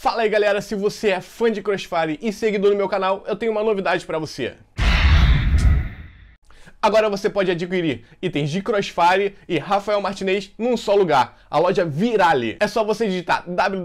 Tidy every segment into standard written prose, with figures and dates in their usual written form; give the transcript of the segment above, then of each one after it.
Fala aí galera, se você é fã de Crossfire e seguidor do meu canal, eu tenho uma novidade pra você. Agora você pode adquirir itens de Crossfire e Rafael Martinez num só lugar, a loja Virali. É só você digitar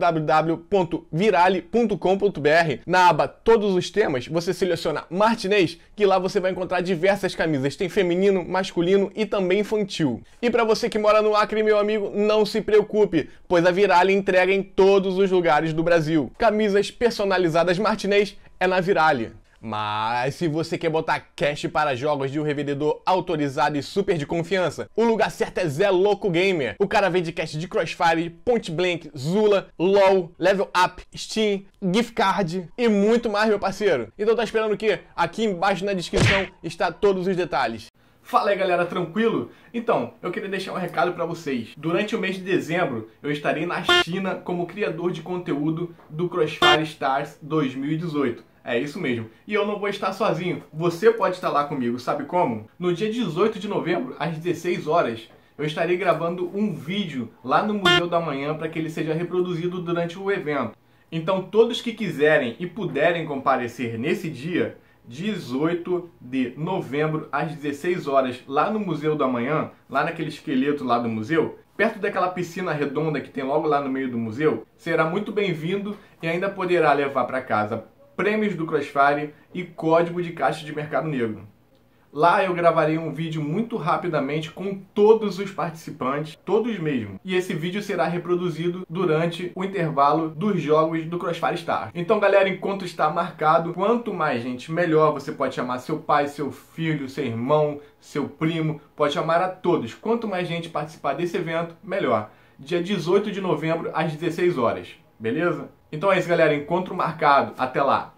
www.virali.com.br. Na aba Todos os temas, você seleciona Martinez, que lá você vai encontrar diversas camisas. Tem feminino, masculino e também infantil. E para você que mora no Acre, meu amigo, não se preocupe, pois a Virali entrega em todos os lugares do Brasil. Camisas personalizadas Martinez é na Virali. Mas se você quer botar cash para jogos de um revendedor autorizado e super de confiança, o lugar certo é Zé Louco Gamer. O cara vende cash de Crossfire, Point Blank, Zula, LoL, Level Up, Steam, Gift Card e muito mais, meu parceiro. Então tá esperando o quê? Aqui embaixo na descrição está todos os detalhes. Fala aí galera, tranquilo? Então, eu queria deixar um recado para vocês. Durante o mês de dezembro, eu estarei na China como criador de conteúdo do Crossfire Stars 2018. É isso mesmo. E eu não vou estar sozinho. Você pode estar lá comigo, sabe como? No dia 18 de novembro, às 16 horas, eu estarei gravando um vídeo lá no Museu da Manhã para que ele seja reproduzido durante o evento. Então, todos que quiserem e puderem comparecer nesse dia, 18 de novembro, às 16 horas, lá no Museu da Manhã, lá naquele esqueleto lá do museu, perto daquela piscina redonda que tem logo lá no meio do museu, será muito bem-vindo e ainda poderá levar para casa prêmios do Crossfire e código de caixa de mercado negro. Lá eu gravarei um vídeo muito rapidamente com todos os participantes, todos mesmo. E esse vídeo será reproduzido durante o intervalo dos jogos do Crossfire Stars. Então galera, enquanto está marcado, quanto mais gente, melhor. Você pode chamar seu pai, seu filho, seu irmão, seu primo, pode chamar a todos. Quanto mais gente participar desse evento, melhor. Dia 18 de novembro, às 16 horas. Beleza? Então é isso galera, encontro marcado. Até lá!